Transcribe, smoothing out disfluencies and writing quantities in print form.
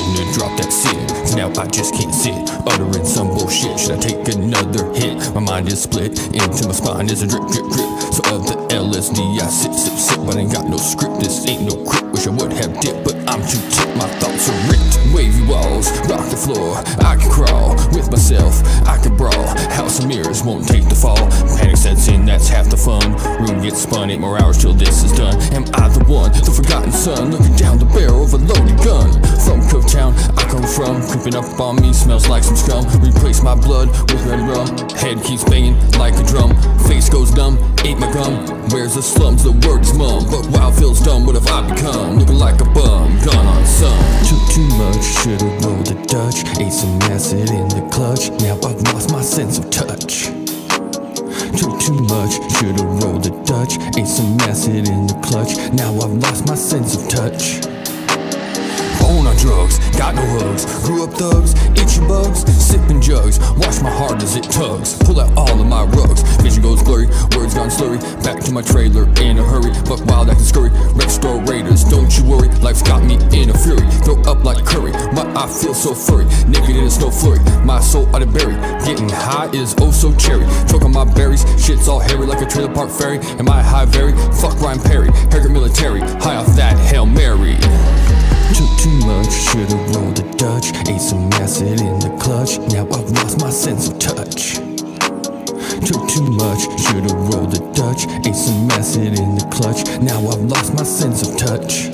shouldn't have dropped that sin, 'cause now I just can't sit uttering some bullshit. Should I take another hit? My mind is split into my spine, there's a drip, drip, drip. So of the LSD I sip, sip, sip, but I ain't got no script. This ain't no crypt, wish I would have dipped, but I'm too tipped, my thoughts are ripped. Wavy walls, rock the floor, I can crawl with myself, I can brawl. House of mirrors won't take the fall. Panic sets in, that's half the fun. Room gets spun, 8 more hours till this is done. Am I the one, the forgotten son, looking down the barrel of a loaded gun? From Cove Town, I come from, creeping up on me, smells like some scum. Replace my blood with red rum, head keeps banging like a drum. Face goes numb, ate my gum. Where's the slums, the word is mum, but while feels dumb, what have I become? Looking like a bum, gone on some. Too much, should've rolled the Dutch. Ate some acid in the clutch, now I've lost my sense of touch. Too much, should've rolled the Dutch. Ate some acid in the clutch, now I've lost my sense of touch. Bone on drugs, got no hugs. Grew up thugs, itchy bugs, sipping jugs. Watch my heart as it tugs, pull out all of my rugs. Vision goes blurry, words gone slurry. Back to my trailer in a hurry, buck wild acting scurry. Restorators, don't you worry, life's got me in a fury. Throw up like curry, why I feel so furry. Naked in a snow flurry, my soul out of berry. Getting high is oh so cherry. Choke on my berries, shit's all hairy like a trailer park ferry. Am I high very? Fuck Ryan Perry, haircut military, high off that Hail Mary. Too much, should've rolled the Dutch. Ate some acid in the clutch, now I've lost my sense of touch. Too much, should've rolled the Dutch. Ate some acid in the clutch, now I've lost my sense of touch.